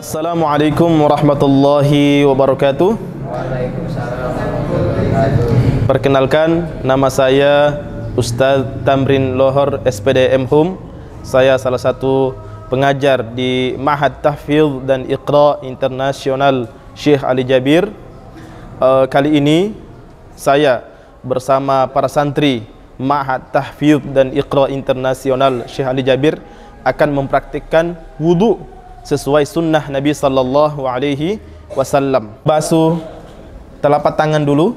Assalamualaikum warahmatullahi wabarakatuh. Perkenalkan, nama saya Ustadz Tamrin Lohor SPD M.Hum. Saya salah satu pengajar di Ma'had Tahfidz dan Iqra Internasional Syekh Ali Jabir. Kali ini saya bersama para santri Ma'had Tahfidz dan Iqra Internasional Syekh Ali Jabir akan mempraktikkan wudu sesuai sunnah Nabi sallallahu alaihi wasallam. Basuh telapak tangan dulu.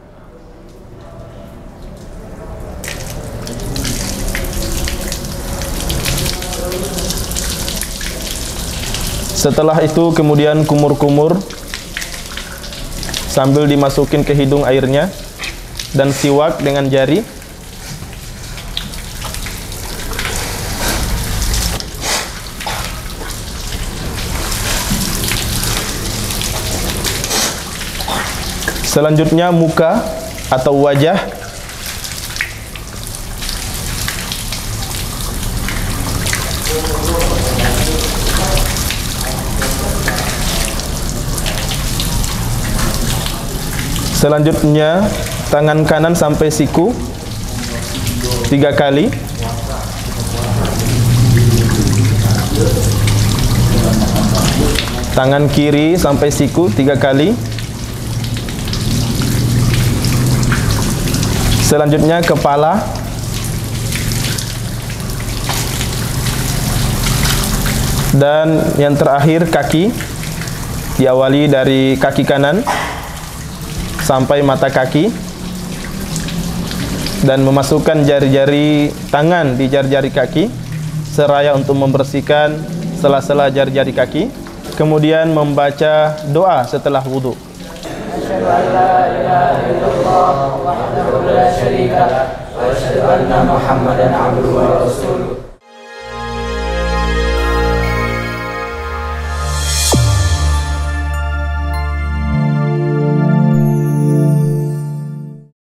Setelah itu kemudian kumur-kumur sambil dimasukin ke hidung airnya dan siwak dengan jari. Selanjutnya muka atau wajah. Selanjutnya tangan kanan sampai siku 3 kali. Tangan kiri sampai siku 3 kali. Selanjutnya kepala. Dan yang terakhir kaki. Diawali dari kaki kanan sampai mata kaki. Dan memasukkan jari-jari tangan di jari-jari kaki seraya untuk membersihkan sela-sela jari-jari kaki. Kemudian membaca doa setelah wudu. Asyhadu an la ilaha illallah wahdahu la syarika lah wa asyhadu anna Muhammadan abduhu wa rasuluh.